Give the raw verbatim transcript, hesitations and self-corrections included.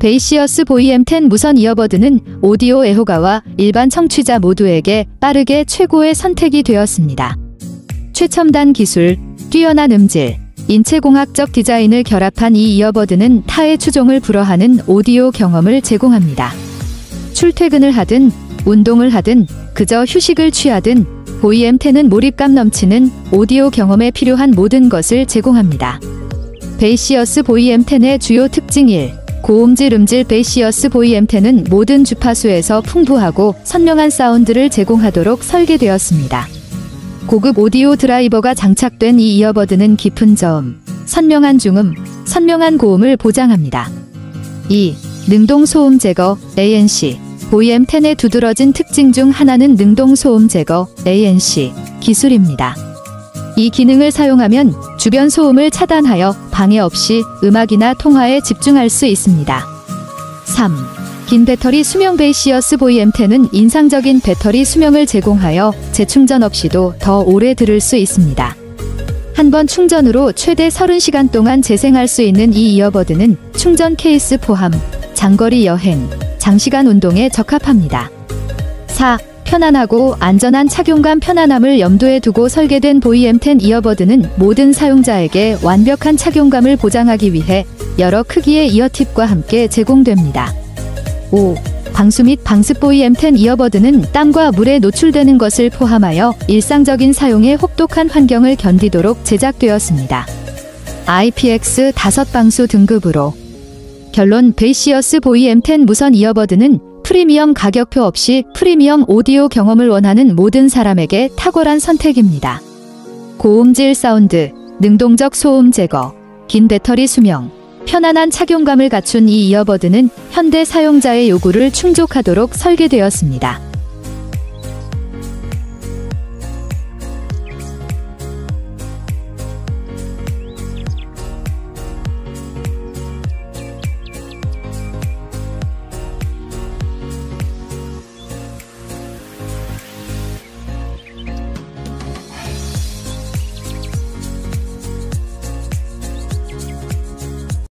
베이시어스 보이 엠 텐 무선 이어버드는 오디오 애호가와 일반 청취자 모두에게 빠르게 최고의 선택이 되었습니다. 최첨단 기술, 뛰어난 음질, 인체공학적 디자인을 결합한 이 이어버드는 타의 추종을 불허하는 오디오 경험을 제공합니다. 출퇴근을 하든 운동을 하든 그저 휴식을 취하든 보이 엠 텐은 몰입감 넘치는 오디오 경험에 필요한 모든 것을 제공합니다. 베이시어스 보이 엠 텐의 주요 특징 일. 고음질 음질 베이시어스 보이 엠 텐은 모든 주파수에서 풍부하고 선명한 사운드를 제공하도록 설계되었습니다. 고급 오디오 드라이버가 장착된 이 이어버드는 깊은 저음, 선명한 중음, 선명한 고음을 보장합니다. 이. 능동 소음 제거 에이 엔 씨 보이 엠 텐의 두드러진 특징 중 하나는 능동 소음 제거 에이 엔 씨 기술입니다. 이 기능을 사용하면 주변 소음을 차단하여 방해 없이 음악이나 통화에 집중할 수 있습니다. 삼. 긴 배터리 수명 베이시어스 보이 엠 텐은 인상적인 배터리 수명을 제공하여 재충전 없이도 더 오래 들을 수 있습니다. 한 번 충전으로 최대 서른 시간 동안 재생할 수 있는 이 이어버드는 충전 케이스 포함, 장거리 여행, 장시간 운동에 적합합니다. 사. 편안하고 안전한 착용감 편안함을 염두에 두고 설계된 보이 엠 텐 이어버드는 모든 사용자에게 완벽한 착용감을 보장하기 위해 여러 크기의 이어팁과 함께 제공됩니다. 오. 방수 및 방습 보이 엠 텐 이어버드는 땀과 물에 노출되는 것을 포함하여 일상적인 사용에 혹독한 환경을 견디도록 제작되었습니다. 아이 피 엑스 오 방수 등급으로. 결론 베이시어스 보이 엠 텐 무선 이어버드는 프리미엄 가격표 없이 프리미엄 오디오 경험을 원하는 모든 사람에게 탁월한 선택입니다. 고음질 사운드, 능동적 소음 제거, 긴 배터리 수명, 편안한 착용감을 갖춘 이 이어버드는 현대 사용자의 요구를 충족하도록 설계되었습니다.